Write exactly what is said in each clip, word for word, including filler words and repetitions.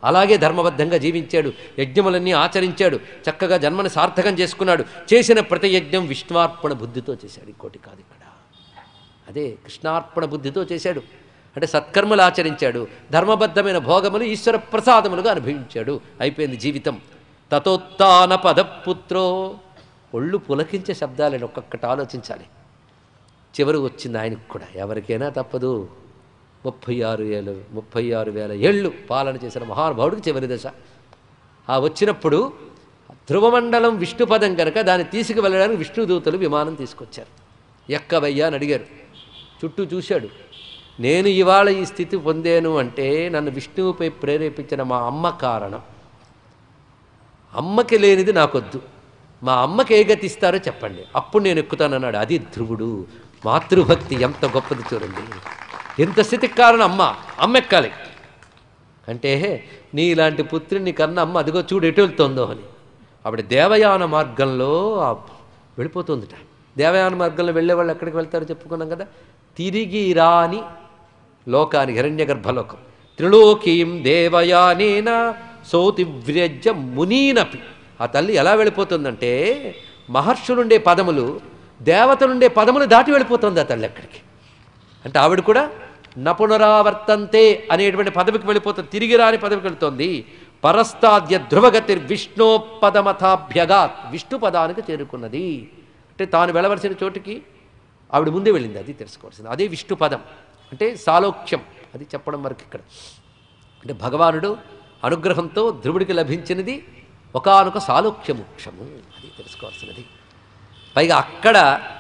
అలాగే ధర్మబద్ధంగా జీవించాడు, యజ్ఞములన్నీ ఆచరించాడు, చక్కగా జన్మని సార్థకం చేసుకున్నాడు. చేసిన ప్రతి యజ్ఞం విష్ణువార్పణ బుద్ధితో చేశాడు, ఇంకోటి కాదు ఇక్కడ. అదే కృష్ణార్పణ బుద్ధితో చేశాడు. అంటే సత్కర్మలు ఆచరించాడు, ధర్మబద్ధమైన భోగములు ఈశ్వర ప్రసాదములుగా అనుభవించాడు. అయిపోయింది జీవితం. తతోత్తాన పదపుత్రో, ఒళ్ళు పులకించే శబ్దాలని ఒక్కొక్కటి ఆలోచించాలి. చివరి వచ్చింది ఆయనకు కూడా, ఎవరికైనా తప్పదు. ముప్పై ఆరు ఏళ్ళు ముప్పై ఆరు వేల ఏళ్ళు పాలన చేసిన మహానుభావుడికి చివరి దశ. ఆ వచ్చినప్పుడు ధ్రువమండలం విష్ణుపదం కనుక దాన్ని తీసుకువెళ్ళడానికి విష్ణుదూతలు విమానం తీసుకొచ్చారు. ఎక్కవయ్యా అని అడిగారు. చుట్టూ చూశాడు. నేను ఇవాళ ఈ స్థితి పొందాను అంటే నన్ను విష్ణువుపై ప్రేరేపించిన మా అమ్మ కారణం. అమ్మకి లేనిది నాకొద్దు, మా అమ్మకి ఏ గతి ఇస్తారో చెప్పండి, అప్పుడు నేను ఎక్కుతానన్నాడు. అది ధ్రువుడు. మాతృభక్తి ఎంత గొప్పది చూడండి. ఎంత స్థితికి కారణం అమ్మ. అమ్మ ఎక్కాలి అంటే నీలాంటి పుత్రుని కన్నా అమ్మ అదిగో చూడు ఎటు వెళ్తుందో అని. ఆవిడ దేవయాన మార్గంలో వెళ్ళిపోతుందిట. దేవయాన మార్గంలో వెళ్ళే వాళ్ళు ఎక్కడికి వెళ్తారో చెప్పుకున్నాం కదా. తిరిగి రాని లోకానికి, హిరణ్య గర్భలోకం. త్రిలోకీం దేవయానేన సౌతివ్రజ్య మునీనపి. ఆ తల్లి ఎలా వెళ్ళిపోతుందంటే మహర్షులుండే పదములు, దేవతలుండే పదములు దాటి వెళ్ళిపోతుంది ఆ తల్లి అక్కడికి. అంటే ఆవిడ కూడా నపునరావర్తంతే అనేటువంటి పదవికి వెళ్ళిపోతుంది, తిరిగి రాని పదవికి వెళుతోంది. పరస్తాద్య ధ్రువగతి విష్ణోపదమథాభ్యగాత్, విష్ణు పదానికి చేరుకున్నది. అంటే తాను వెళ్ళవలసిన చోటుకి ఆవిడ ముందే వెళ్ళింది, అది తెలుసుకోవాల్సింది. అదే విష్ణు పదం అంటే సాలోక్ష్యం, అది చెప్పడం వరకు ఇక్కడ. అంటే భగవానుడు అనుగ్రహంతో ధ్రువుడికి లభించినది ఒకానొక సాలోక్యమోక్షము, అది తెలుసుకోవాల్సినది. పైగా అక్కడ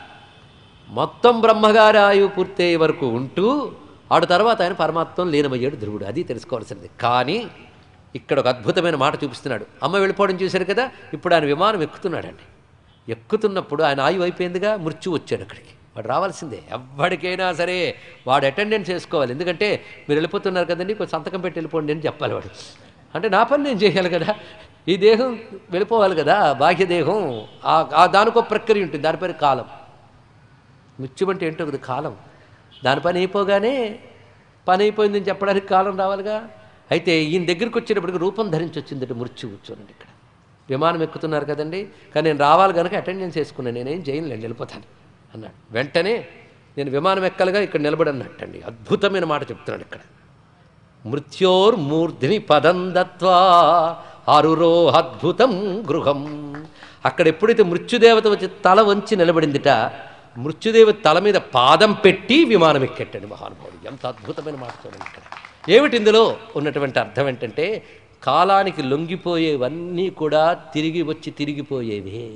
మొత్తం బ్రహ్మగారి ఆయువు పూర్తయ్యే వరకు ఉంటూ ఆడు తర్వాత ఆయన పరమాత్మను లీనమయ్యాడు ధ్రువుడు, అది తెలుసుకోవాల్సినది. కానీ ఇక్కడ ఒక అద్భుతమైన మాట చూపిస్తున్నాడు. అమ్మ వెళ్ళిపోవడం చూశారు కదా, ఇప్పుడు ఆయన విమానం ఎక్కుతున్నాడండి. ఎక్కుతున్నప్పుడు ఆయన ఆయువు అయిపోయిందిగా, మృత్యు వచ్చాడు అక్కడికి. వాడు రావాల్సిందే, ఎవరికైనా సరే వాడు అటెండెన్స్ చేసుకోవాలి. ఎందుకంటే మీరు వెళ్ళిపోతున్నారు కదండి, కొంచెం సంతకం పెట్టి వెళ్ళిపోండి అని చెప్పాలి వాడు. అంటే నా పని నేను చేయాలి కదా, ఈ దేహం వెళ్ళిపోవాలి కదా, బాహ్య దేహం. ఆ దానికో ప్రక్రియ ఉంటుంది, దాని పేరు కాలం. మృత్యు అంటే ఏంటో కదా కాలం. దాని పని అయిపోగానే పని అయిపోయిందని చెప్పడానికి కాలం రావాలిగా. అయితే ఈయన దగ్గరికి వచ్చేటప్పటికి రూపం ధరించి వచ్చింది మృత్యువు. చూడండి ఇక్కడ విమానం ఎక్కుతున్నారు కదండి, కానీ నేను రావాలి కనుక అటెండెన్స్ చేసుకున్నాను, నేనేం చేయనులేండి వెళ్ళిపోతాను అన్నాడు. వెంటనే నేను విమానం ఎక్కాలిగా ఇక్కడ నిలబడి అన్నట్టండి. అద్భుతమైన మాట చెప్తున్నాడు ఇక్కడ. మృత్యోర్మూర్ధిని పదం దత్వా ఆరురోహద్భుతం గృహం. అక్కడ ఎప్పుడైతే మృత్యుదేవత వచ్చి తల వంచి నిలబడిందిట, మృత్యుదేవత తల మీద పాదం పెట్టి విమానం ఎక్కెట్టండి మహానుభావుడు. ఎంత అద్భుతమైన మాట చూడండి ఇక్కడ. ఏమిటి ఇందులో ఉన్నటువంటి అర్థం ఏంటంటే కాలానికి లొంగిపోయేవన్నీ కూడా తిరిగి వచ్చి తిరిగిపోయేవే,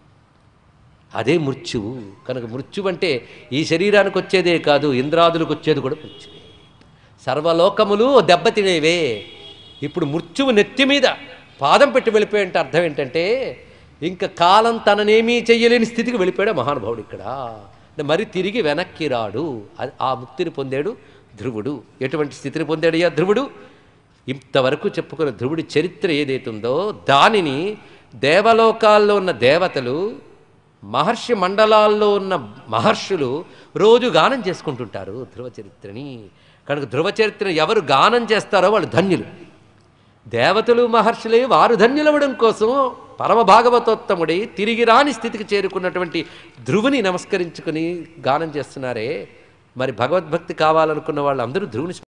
అదే మృత్యువు. కనుక మృత్యువు అంటే ఈ శరీరానికి వచ్చేదే కాదు, ఇంద్రాదులకు వచ్చేది కూడా మృత్యువే. సర్వలోకములు దెబ్బతినేవే. ఇప్పుడు మృత్యువు నెత్తి మీద పాదం పెట్టి వెళ్ళిపోయేంటే అర్థం ఏంటంటే ఇంకా కాలం తననేమీ చెయ్యలేని స్థితికి వెళ్ళిపోయాడు మహానుభావుడు ఇక్కడ. మరి తిరిగి వెనక్కి రాడు. ఆ ముక్తిని పొందాడు ధ్రువుడు. ఎటువంటి స్థితిని పొందాడు ఆ ధ్రువుడు? ఇంతవరకు చెప్పుకున్న ధ్రువుడి చరిత్ర ఏదైతుందో దానిని దేవలోకాల్లో ఉన్న దేవతలు, మహర్షి మండలాల్లో ఉన్న మహర్షులు రోజు గానం చేసుకుంటుంటారు ధ్రువ చరిత్రని. కనుక ధ్రువ చరిత్రని ఎవరు గానం చేస్తారో వాళ్ళు ధన్యులు. దేవతలు మహర్షులే వారు ధన్యులవ్వడం కోసం పరమ భాగవతోత్తముడి తిరిగి రాని స్థితికి చేరుకున్నటువంటి ధ్రువుని నమస్కరించుకుని గానం చేస్తున్నారే. మరి భగవద్భక్తి కావాలనుకున్న వాళ్ళందరూ ధ్రువుని